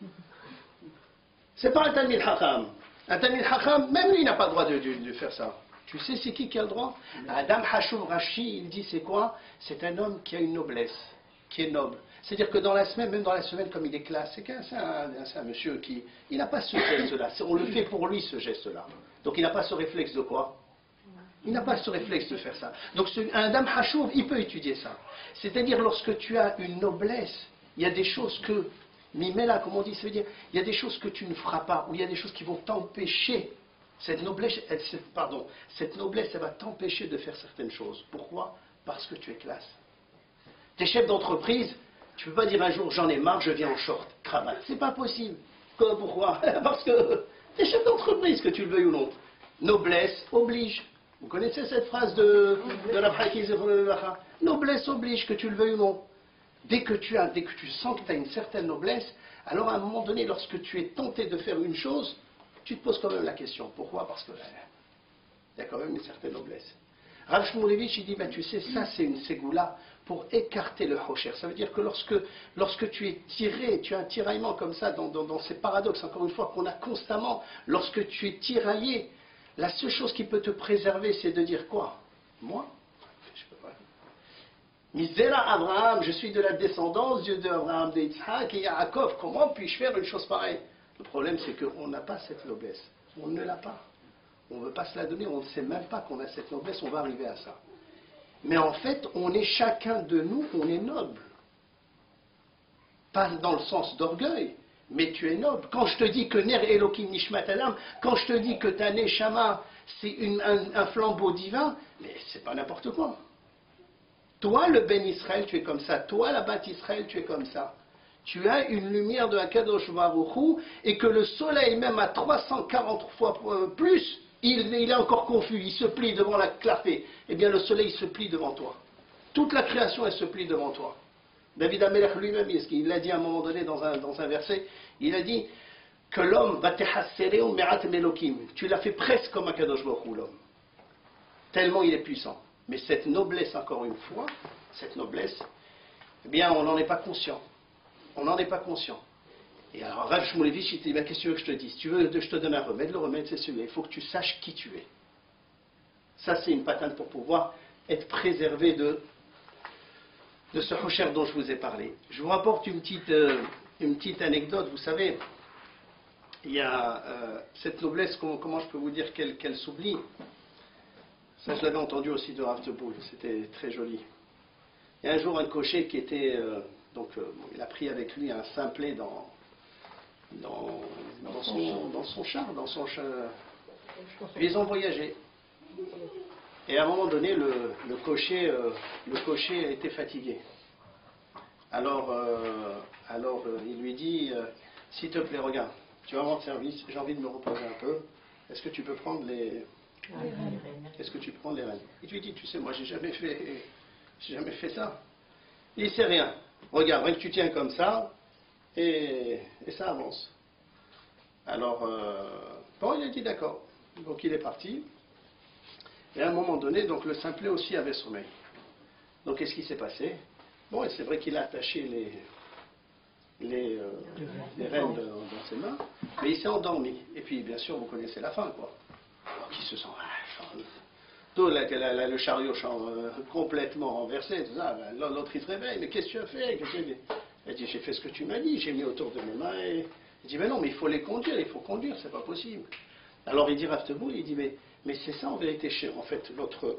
C'est pas un Talmid Chacham. Un Talmid Chacham, même lui, il n'a pas le droit de faire ça. Tu sais, c'est qui a le droit? Adam Hachouv Rashi, il dit, c'est quoi? C'est un homme qui a une noblesse, qui est noble. C'est-à-dire que dans la semaine, même dans la semaine, comme il est classe, c'est un monsieur qui... Il n'a pas ce geste-là. On le fait pour lui, ce geste-là. Donc il n'a pas ce réflexe de quoi? Il n'a pas ce réflexe de faire ça. Donc un Adam Hachouv, il peut étudier ça. C'est-à-dire lorsque tu as une noblesse, il y a des choses que... Mimela, comme on dit, ça veut dire, il y a des choses que tu ne feras pas, ou il y a des choses qui vont t'empêcher. Cette noblesse, elle va t'empêcher de faire certaines choses. Pourquoi? Parce que tu es classe. T'es chef d'entreprise, tu ne peux pas dire un jour, j'en ai marre, je viens en short, cravate. C'est pas possible. Pourquoi? Parce que t'es chef d'entreprise, que tu le veuilles ou non. Noblesse oblige. Vous connaissez cette phrase de la Prakiz Noblesse oblige, que tu le veuilles ou non. Dès que tu sens que tu as une certaine noblesse, alors à un moment donné, lorsque tu es tenté de faire une chose, tu te poses quand même la question. Pourquoi? Parce que il y a quand même une certaine noblesse. Rav Shmulevitch, il dit, ben, tu sais, ça c'est une ségoula pour écarter le hosher. Ça veut dire que lorsque tu es tiré, tu as un tiraillement comme ça, dans ces paradoxes, encore une fois, qu'on a constamment, lorsque tu es tiraillé, la seule chose qui peut te préserver, c'est de dire quoi? Moi? Je peux pas. Misera Abraham, je suis de la descendance d'Abraham, d'Yitzhak et Yaakov. Comment puis-je faire une chose pareille? Le problème, c'est qu'on n'a pas cette noblesse. On ne l'a pas. On ne veut pas se la donner. On ne sait même pas qu'on a cette noblesse. On va arriver à ça. Mais en fait, on est chacun de nous, on est noble. Pas dans le sens d'orgueil, mais tu es noble. Quand je te dis que Ner Elohim Nishmat Adam, quand je te dis que ta Neshama, c'est un flambeau divin, mais c'est pas n'importe quoi. Toi, le Ben Israël, tu es comme ça. Toi, la Bat Israël, tu es comme ça. Tu as une lumière de Akadosh Baruch Hu, et que le soleil, même à 340 fois plus, il est encore confus, il se plie devant la clarté. Eh bien, le soleil se plie devant toi. Toute la création, elle se plie devant toi. David Amelech lui-même, il l'a dit à un moment donné dans un verset, il a dit que l'homme va tehassere ou me'at melokim. Tu l'as fait presque comme Akadosh Baruch Hu, l'homme. Tellement il est puissant. Mais cette noblesse, encore une fois, cette noblesse, eh bien, on n'en est pas conscient. On n'en est pas conscient. Et alors, Rav Shmulevitch, il dit, qu'est-ce que tu veux que je te dise? Tu veux que je te donne un remède? Le remède, c'est celui-là. Il faut que tu saches qui tu es. Ça, c'est une patente pour pouvoir être préservé de ce hosher dont je vous ai parlé. Je vous rapporte une petite anecdote. Vous savez, il y a cette noblesse, comment je peux vous dire qu'elle s'oublie? Ça, je l'avais entendu aussi de Rav Teboul. C'était très joli. Il y a un jour un cocher qui était... il a pris avec lui un simplet dans son char. Puis ils ont voyagé. Et à un moment donné, le cocher était fatigué. Alors il lui dit, s'il te plaît, regarde, tu vas rendre service, j'ai envie de me reposer un peu. Est-ce que tu peux prendre les rênes? Il lui dit, tu sais, moi j'ai jamais fait ça. Il dit, c'est rien. Regarde, rien que tu tiens comme ça, et ça avance. Alors, il a dit d'accord. Donc il est parti. Et à un moment donné, donc le simplet aussi avait sommeil. Donc qu'est-ce qui s'est passé? Bon, et c'est vrai qu'il a attaché les rênes dans ses mains, mais il s'est endormi. Et puis, bien sûr, vous connaissez la fin, quoi. Donc il se sent... le chariot complètement renversé, tout ça. L'autre il se réveille, mais qu'est-ce que tu as fait? Elle dit, j'ai fait ce que tu m'as dit, j'ai mis autour de mes mains. Et... Il dit, mais non, mais il faut les conduire, c'est pas possible. Alors il dit Rav Teboul, il dit, mais c'est ça en vérité, en fait,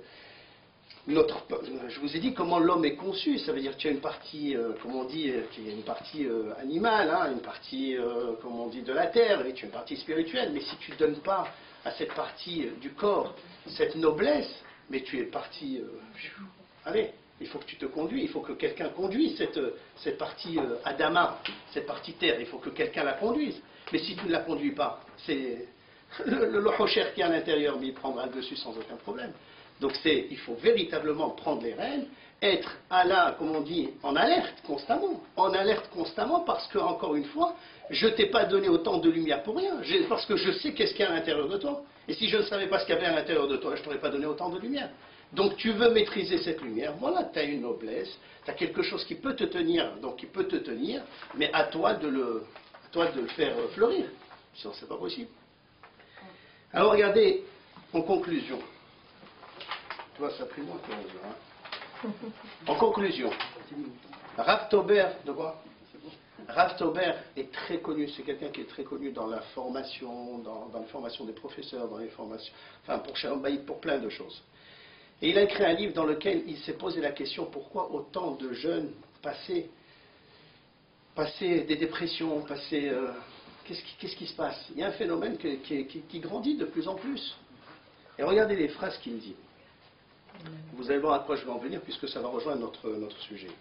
je vous ai dit comment l'homme est conçu, ça veut dire que tu as une partie, comme on dit, qui est une partie animale, hein, une partie, comme on dit, de la terre, et tu as une partie spirituelle, mais si tu ne donnes pas à cette partie du corps cette noblesse, mais tu es parti, allez, Il faut que tu te conduis, il faut que quelqu'un conduise cette partie Adama, cette partie terre, il faut que quelqu'un la conduise. Mais si tu ne la conduis pas, c'est le Hocher qui est à l'intérieur, mais il prendra le dessus sans aucun problème. Donc il faut véritablement prendre les rênes, être comme on dit, en alerte constamment, parce que, encore une fois, je ne t'ai pas donné autant de lumière pour rien, parce que je sais qu'est-ce qu'il y a à l'intérieur de toi. Et si je ne savais pas ce qu'il y avait à l'intérieur de toi, je ne t'aurais pas donné autant de lumière. Donc tu veux maîtriser cette lumière, voilà, tu as une noblesse, tu as quelque chose qui peut te tenir, mais à toi de le faire fleurir. Sinon, c'est pas possible. Alors regardez, en conclusion. Tu vois, ça a pris moins que 11 heures, hein. En conclusion, Rav Tober, de quoi? Rav Tober est très connu, c'est quelqu'un qui est très connu dans la formation, dans la formation des professeurs, dans les formations, enfin pour Shalom Bayit, pour plein de choses. Et il a écrit un livre dans lequel il s'est posé la question pourquoi autant de jeunes passaient des dépressions, qu'est-ce qui se passe? Il y a un phénomène qui grandit de plus en plus. Et regardez les phrases qu'il dit. Vous allez voir à quoi je vais en venir puisque ça va rejoindre notre sujet.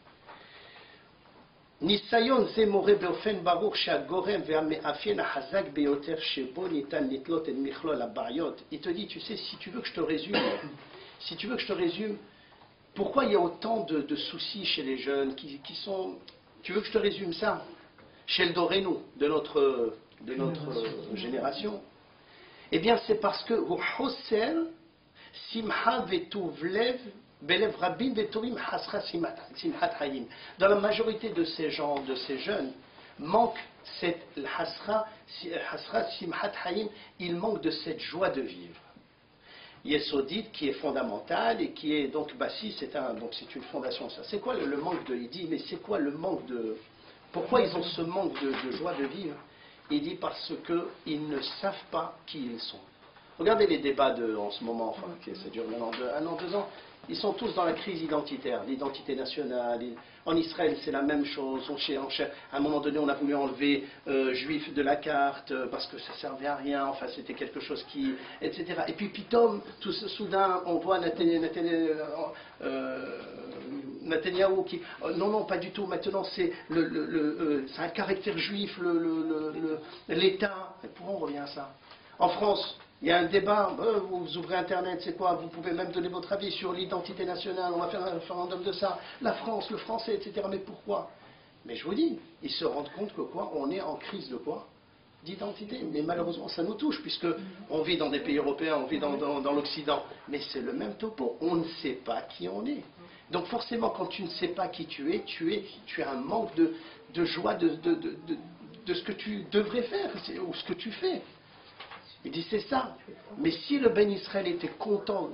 ניסיון זה מורה באופן ברור שהגורם והמאפיין החזק ביותר שבו ניתן לתלות את מכלול הבעיות. Il te dit, tu sais, si tu veux que je te résume, pourquoi il y a autant de soucis chez les jeunes qui sont... Tu veux que je te résume ça? Chez le Dorénou, de notre génération. Eh bien, c'est parce que simha vetuvlev belev rabim vetovim hasra simhat hayim. Dans la majorité de ces gens, de ces jeunes, manque cette hasra simhat hayim, il manque de cette joie de vivre. Yesodite qui est fondamentale et qui est donc Bassi, c'est une fondation. Ça, c'est quoi le manque de? Il dit, mais c'est quoi le manque de? Pourquoi ils ont ce manque de joie de vivre? Il dit parce qu'ils ne savent pas qui ils sont. Regardez les débats en ce moment, enfin, ça dure maintenant 1 an, 2 ans. Ils sont tous dans la crise identitaire, l'identité nationale. En Israël, c'est la même chose. À un moment donné, on a voulu enlever juifs de la carte parce que ça ne servait à rien. Enfin, c'était quelque chose qui... etc. Et puis, pitom, soudain, on voit Netanyahou qui... non, pas du tout. Maintenant, c'est un caractère juif, l'État. Et pourquoi on revient à ça? En France... Il y a un débat, vous ouvrez Internet, c'est quoi? Vous pouvez même donner votre avis sur l'identité nationale, on va faire un référendum de ça, la France, le français, etc. Mais pourquoi? Mais je vous dis, ils se rendent compte que quoi? On est en crise de quoi? D'identité. Mais malheureusement, ça nous touche, puisque on vit dans des pays européens, on vit dans l'Occident. Mais c'est le même topo, on ne sait pas qui on est. Donc forcément, quand tu ne sais pas qui tu as un manque de joie de ce que tu devrais faire, ou ce que tu fais. Il dit c'est ça. Mais si le Ben Israël était conscient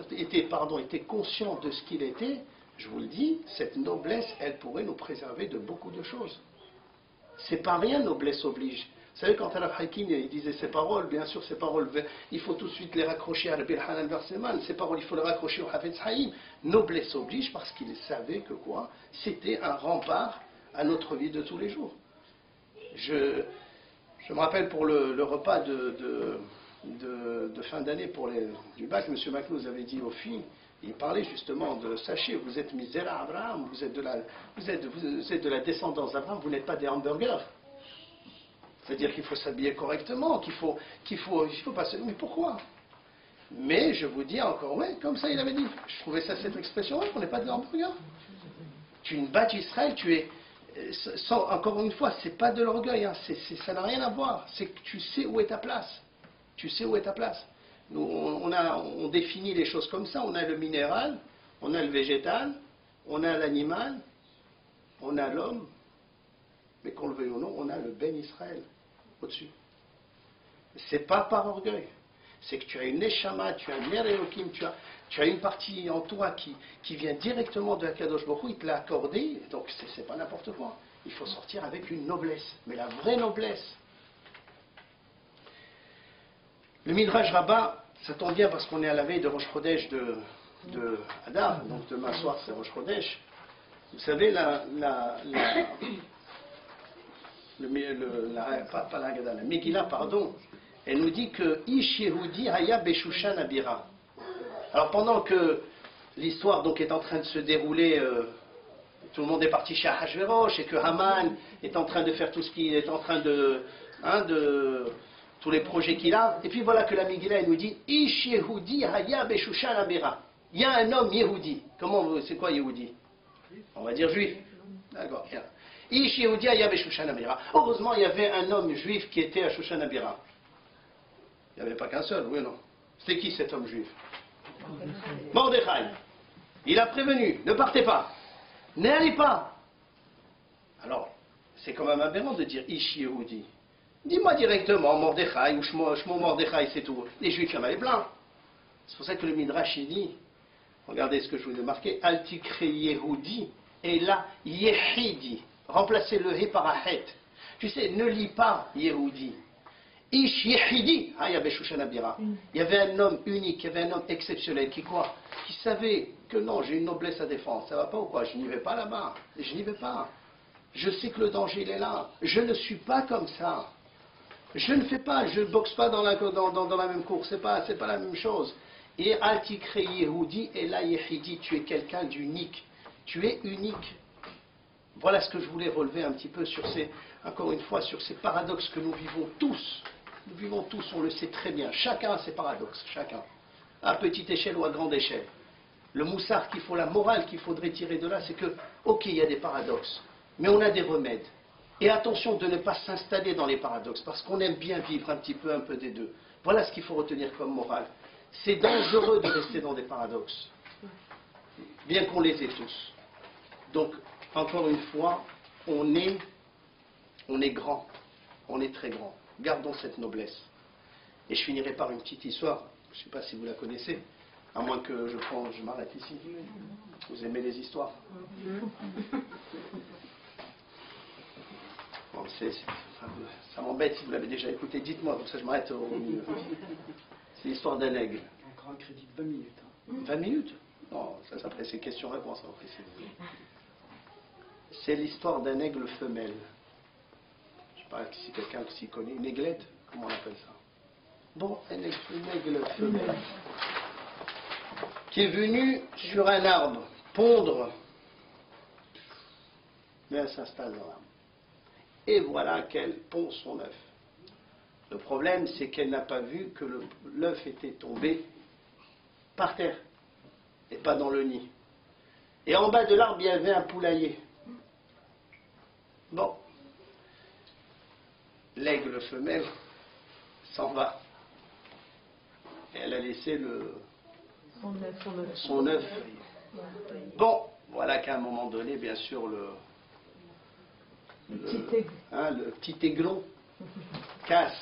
de ce qu'il était, je vous le dis, cette noblesse, elle pourrait nous préserver de beaucoup de choses. C'est pas rien, noblesse oblige. Vous savez, quand Arab Hakim il disait ces paroles, bien sûr, ces paroles, il faut tout de suite les raccrocher à Rabbi Hanan Verseman, ces paroles, il faut les raccrocher au Hafetz Haïm. Noblesse oblige parce qu'il savait que quoi? C'était un rempart à notre vie de tous les jours. Je me rappelle pour le repas de fin d'année du bac, M. Macnouz avait dit aux filles, il parlait justement de, sachez, vous êtes Misera Abraham, vous êtes de la descendance d'Abraham, vous n'êtes pas des hamburgers. C'est-à-dire qu'il faut s'habiller correctement, qu'il faut pas se... Mais pourquoi? Mais je vous dis encore, ouais, comme ça il avait dit, je trouvais ça cette expression, ouais, on n'est pas des hamburgers. Tu es une bâche d'Israël, tu es... encore une fois, c'est pas de l'orgueil, hein, ça n'a rien à voir, c'est que tu sais où est ta place. Tu sais où est ta place. Nous, on définit les choses comme ça. On a le minéral, on a le végétal, on a l'animal, on a l'homme, mais qu'on le veuille ou non, on a le Ben Israël au-dessus. C'est pas par orgueil. C'est que tu as une Neshama, tu as un Ner Elohim, tu as une partie en toi qui vient directement de Akadosh Baruch Hu, il te l'a accordé, donc c'est pas n'importe quoi. Il faut sortir avec une noblesse, mais la vraie noblesse. Le Midrash Rabbah, ça tombe bien parce qu'on est à la veille de Rosh Chodesh de Adar, donc demain soir c'est Rosh Chodesh. Vous savez, la Megillah, pardon, elle nous dit que Ish Yehudi Haya Beshushan Abira. Alors pendant que l'histoire donc est en train de se dérouler, tout le monde est parti chez Ahashverosh et que Haman est en train de faire tout ce qu'il est en train de tous les projets qu'il a. Et puis voilà que la Megillah nous dit Ish Yehudi Haya Beshushan Abera. Il y a un homme Yehudi. C'est quoi Yehudi? On va dire juif. D'accord, bien. Ish Yehudi Haya Beshushan Abera. Heureusement, il y avait un homme juif qui était à Shushan Abera. Il n'y avait pas qu'un seul, oui ou non? C'était qui cet homme juif? Mordechai. Il a prévenu, ne partez pas, n'allez pas. Alors, c'est quand même aberrant de dire Ish Yehudi. Dis-moi directement Mordechai ou Shmo Mordechai, c'est tout. Les juifs, il y en avait plein. C'est pour ça que le Midrash il dit, regardez ce que je vous ai marqué, Altikre Yehudi et là Yehidi. Remplacez le He par un Het. Tu sais, ne lis pas Yehudi. Ish Yehidi. Ah, il y avait Shushan Abira. Il y avait un homme unique, il y avait un homme exceptionnel qui quoi? Qui savait que non, j'ai une noblesse à défendre. Ça va pas ou quoi? Je n'y vais pas là-bas. Je n'y vais pas. Je sais que le danger il est là. Je ne suis pas comme ça. Je ne fais pas, je ne boxe pas dans la même course, c'est pas la même chose. Et Altikre Yehudi et la Yehidi, tu es quelqu'un d'unique. Tu es unique. Voilà ce que je voulais relever un petit peu sur encore une fois, sur ces paradoxes que nous vivons tous. Nous vivons tous, on le sait très bien. Chacun a ses paradoxes, chacun. À petite échelle ou à grande échelle. Le moussard qu'il faut, la morale qu'il faudrait tirer de là, c'est que, ok, il y a des paradoxes, mais on a des remèdes. Et attention de ne pas s'installer dans les paradoxes, parce qu'on aime bien vivre un peu des deux. Voilà ce qu'il faut retenir comme morale. C'est dangereux de rester dans des paradoxes, bien qu'on les ait tous. Donc, encore une fois, on est grand, on est très grand. Gardons cette noblesse. Et je finirai par une petite histoire, je ne sais pas si vous la connaissez, à moins que je m'arrête ici. Vous aimez les histoires? Bon, ça m'embête si vous l'avez déjà écouté. Dites-moi, comme ça je m'arrête au milieu. C'est l'histoire d'un aigle. Un grand crédit de 20 minutes. 20 minutes? Non, ça après c'est question-réponse. C'est l'histoire d'un aigle femelle. Je ne sais pas si quelqu'un s'y connaît. Une aiglette? Comment on appelle ça? Bon, une aigle femelle qui est venue sur un arbre pondre. Mais elle s'installe dans l'arbre. Et voilà qu'elle pond son œuf. Le problème, c'est qu'elle n'a pas vu que l'œuf était tombé par terre, et pas dans le nid. Et en bas de l'arbre, il y avait un poulailler. Bon. L'aigle femelle s'en va. Et elle a laissé son œuf. Bon, voilà qu'à un moment donné, bien sûr, le petit aiglon casse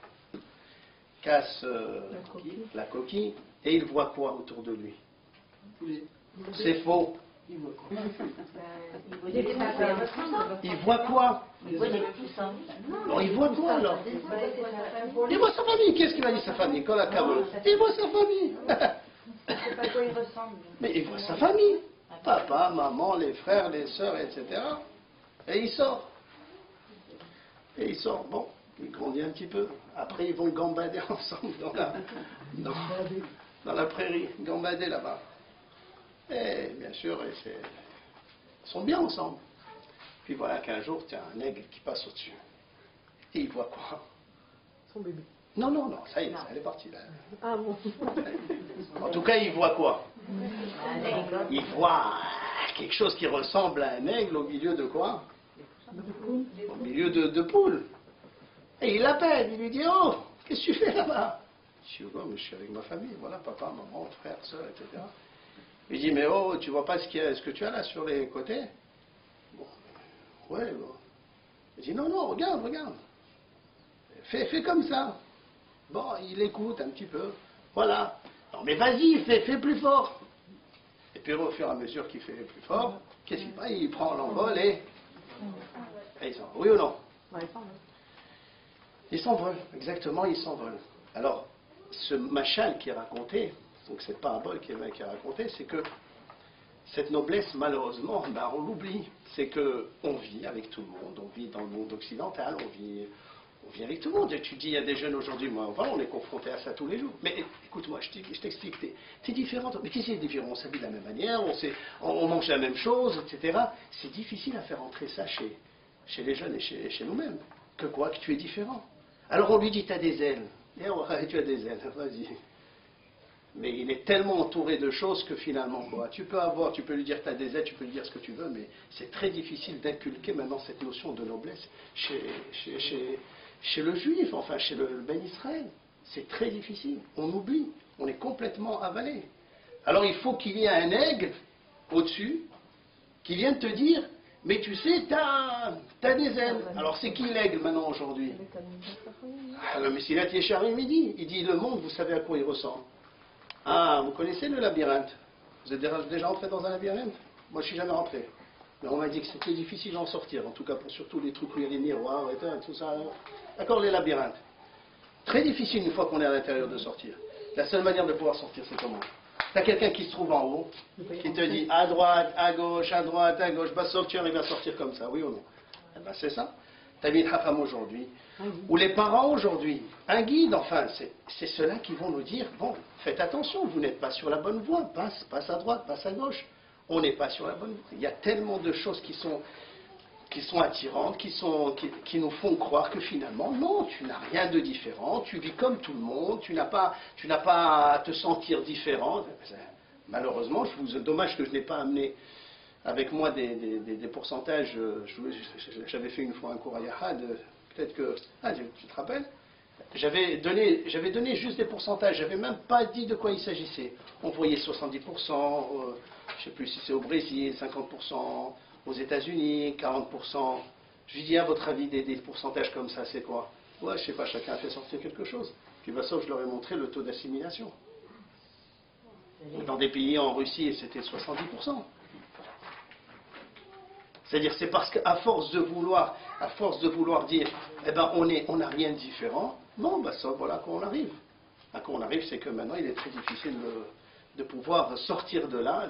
la coquille et il voit quoi autour de lui? C'est faux. Il voit quoi? Il voit quoi? Non, il voit quoi alors? Il voit sa famille. Qu'est-ce qu'il a dit sa famille? Quand la carotte. Il voit sa famille. C'est pas quoi il ressemble. Mais il voit sa famille. Papa, maman, les frères, les sœurs, etc. Et il sort. Bon, il grandit un petit peu. Après, ils vont gambader ensemble dans la prairie, gambader là-bas. Et bien sûr, ils sont bien ensemble. Puis voilà qu'un jour, il y a un aigle qui passe au-dessus. Et il voit quoi? Son bébé. Non, ça y est, elle est partie là. Ah bon. En tout cas, il voit quoi? Il voit quelque chose qui ressemble à un aigle au milieu de quoi? Au milieu de poules. Et il l'appelle, il lui dit: oh, qu'est-ce que tu fais là-bas? Je dis: oh, mais je suis avec ma famille, voilà, papa, maman, frère, soeur, etc. Il dit: mais oh, tu vois pas ce que tu as là sur les côtés? Bon, ouais, bon. Il dit: non, regarde. Fais comme ça. Bon, il écoute un petit peu. Voilà. Non, mais vas-y, fais plus fort. Et puis au fur et à mesure qu'il fait plus fort, qu'est-ce qu'il fait? Il prend l'envol et il s'envole. Oui ou non? Il s'envole, exactement, il s'envole. Alors, ce machal qui est raconté, donc cette parabole qui est racontée, c'est que cette noblesse, malheureusement, on l'oublie. C'est qu'on vit avec tout le monde, on vit dans le monde occidental, on vit bien avec tout le monde. Tu dis, il y a des jeunes aujourd'hui, moi, voilà, on est confronté à ça tous les jours. Mais écoute-moi, je t'explique, t'es différente. Mais qu'est-ce qui est différent? On s'habille de la même manière, on mange la même chose, etc. C'est difficile à faire entrer ça chez les jeunes et chez nous-mêmes. Que quoi? Que tu es différent. Alors on lui dit, tu as des ailes. Et tu as des ailes, vas-y. Mais il est tellement entouré de choses que finalement, quoi, tu peux lui dire que tu as des ailes, tu peux lui dire ce que tu veux, mais c'est très difficile d'inculquer maintenant cette notion de noblesse chez le juif, enfin chez le Ben Israël. C'est très difficile. On oublie. On est complètement avalé. Alors il faut qu'il y ait un aigle au-dessus qui vienne te dire, mais tu sais, t'as des ailes. Alors c'est qui l'aigle maintenant aujourd'hui? Le Messilat Yesharim, il dit, le monde, vous savez à quoi il ressemble? Ah, vous connaissez le labyrinthe? Vous êtes déjà entré dans un labyrinthe? Moi, je suis jamais rentré. Mais on m'a dit que c'était difficile d'en sortir, en tout cas pour surtout les trucs où il y a les miroirs et tout ça. D'accord, les labyrinthes. Très difficile une fois qu'on est à l'intérieur de sortir. La seule manière de pouvoir sortir, c'est comment? T'as quelqu'un qui se trouve en haut, qui te dit à droite, à gauche, bah sauf tu arrives à sortir comme ça, oui ou non? Eh ben c'est ça. T'as mis le Hafam aujourd'hui, ou les parents aujourd'hui, un guide, enfin, c'est ceux-là qui vont nous dire, bon, faites attention, vous n'êtes pas sur la bonne voie, passe à droite, passe à gauche. On n'est pas sur la bonne voie. Il y a tellement de choses qui sont attirantes, qui nous font croire que finalement, non, tu n'as rien de différent, tu vis comme tout le monde, tu n'as pas à te sentir différent. Malheureusement, dommage que je n'ai pas amené avec moi des pourcentages. J'avais fait une fois un cours à Yahad, peut-être que... Ah, tu te rappelles? J'avais donné juste des pourcentages, j'avais même pas dit de quoi il s'agissait. On voyait 70%, je ne sais plus si c'est au Brésil, 50%, aux États-Unis, 40%. Je lui dis, à votre avis, des pourcentages comme ça, c'est quoi? Ouais, je sais pas, chacun a fait sortir quelque chose. Puis bah, ça, je leur ai montré le taux d'assimilation. Dans des pays, en Russie, c'était 70%. C'est-à-dire, c'est parce qu'à force de vouloir dire, eh ben, on n'a rien de différent, bon, ben, ça, voilà qu'on arrive. À quoi on arrive, c'est que maintenant, il est très difficile de pouvoir sortir de là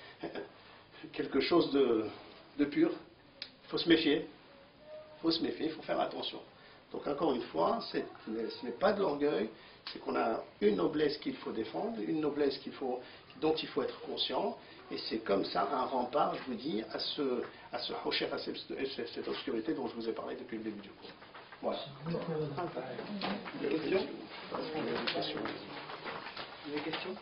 quelque chose de pur. Il faut se méfier. Il faut faire attention. Donc, encore une fois, ce n'est pas de l'orgueil, c'est qu'on a une noblesse qu'il faut défendre, une noblesse dont il faut être conscient, et c'est comme ça un rempart, je vous dis, à ce rocher, à cette obscurité dont je vous ai parlé depuis le début du cours. Voilà. Des questions? Des questions?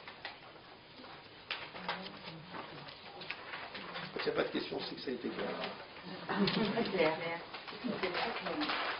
S'il n'y a pas de questions, c'est que ça a été clair. Très clair.